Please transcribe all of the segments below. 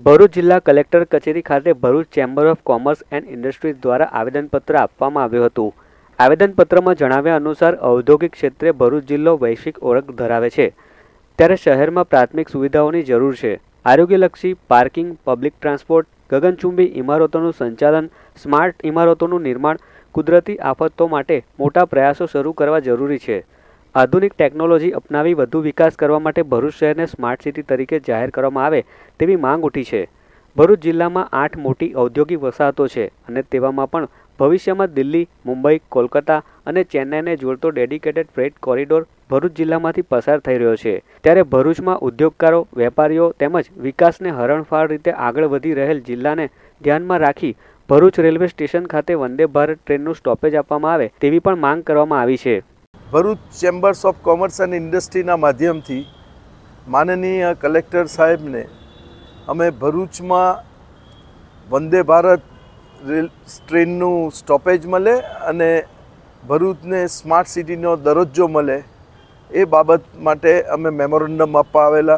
ભરૂચ જિલ્લા કલેક્ટર કચેરી ખાતે Bharuch chamber of commerce and industries દ્વારા આવેદનપત્ર આપવામાં આવ્યું હતું। આવેદનપત્રમાં જણાવ્યા અનુસાર ઔદ્યોગિક ક્ષેત્રે ભરૂચ જિલ્લો વૈશ્વિક ઓળખ ધરાવે છે, ત્યારે શહેરમાં પ્રાથમિક સુવિધાઓની જરૂર છે। આરોગ્યલક્ષી પાર્કિંગ, પબ્લિક ટ્રાન્સપોર્ટ, ગગનચુંબી ઇમારતોનું સંચાલન, સ્માર્ટ ઇમારતોનું નિર્માણ, કુદરતી આફતો માટે મોટા પ્રયાસો શરૂ કરવા જરૂરી છે। આધુનિક ટેકનોલોજી અપનાવી વધુ વિકાસ કરવા માટે ભરૂચ શહેરને સ્માર્ટ સિટી તરીકે જાહેર કરવામાં આવે તેવી માંગ ઉઠી છે। ભરૂચ જિલ્લામાં 8 મોટી ઔદ્યોગિક વસાહતો છે અને તેવામાં પણ ભવિષ્યમાં દિલ્હી, મુંબઈ, કોલકાતા અને ચેન્નાઈને જોડતો ડેડિકેટેડ ફ્રેટ કોરિડોર ભરૂચ જિલ્લામાંથી પસાર થઈ રહ્યો છે। ત્યારે ભરૂચમાં ઉદ્યોગકારો, વેપારીઓ તેમજ વિકાસને હરણફાળ રીતે આગળ વધી રહેલ જિલ્લાને ધ્યાનમાં રાખી ભરૂચ રેલવે સ્ટેશન ખાતે વંદે ભારત ટ્રેનનું સ્ટોપેજ આપવામાં આવે તેવી પણ માંગ કરવામાં આવી છે। Bharuch chambers of commerce and ઇન્ડસ્ટ્રીના માધ્યમથી માનનીય કલેક્ટર સાહેબને અમે ભરૂચમાં વંદે ભારત રેલ ટ્રેનનું સ્ટોપેજ મળે અને ભરૂચને સ્માર્ટ સિટીનો દરજ્જો મળે એ બાબત માટે અમે મેમોરેન્ડમ આપવા આવેલા।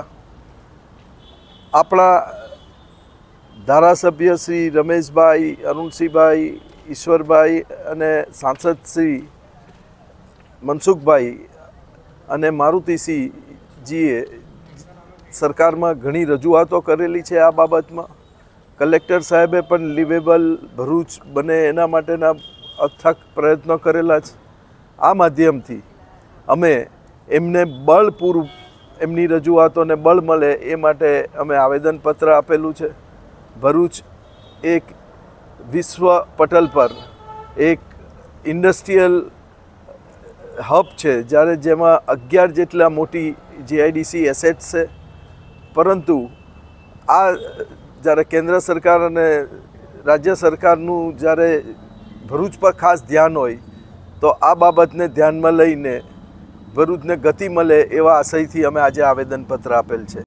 આપણા ધારાસભ્ય શ્રી રમેશભાઈ, અરુણસિંહભાઈ, ઈશ્વરભાઈ અને સાંસદ શ્રી મનસુખભાઈ અને મારુતિસિંહજીએ સરકારમાં ઘણી રજૂઆતો કરેલી છે। આ બાબતમાં કલેક્ટર સાહેબે પણ લિવેબલ ભરૂચ બને એના માટેના અથાગ પ્રયત્નો કરેલા છે। આ માધ્યમથી અમે એમને બળ પૂરું, એમની રજૂઆતોને બળ મળે એ માટે અમે આવેદનપત્ર આપેલું છે। ભરૂચ એક વિશ્વ પટલ પર એક ઇન્ડસ્ટ્રીયલ હબ છે, જ્યારે જેમાં 11 જેટલા મોટી જીઆઈડીસી એસેટ્સ છે, પરંતુ આ જ્યારે કેન્દ્ર સરકાર અને રાજ્ય સરકારનું જ્યારે ભરૂચ પર ખાસ ધ્યાન હોય તો આ બાબતને ધ્યાનમાં લઈને ભરૂચને ગતિ મળે એવા આશયથી અમે આજે આવેદનપત્ર આપેલ છે।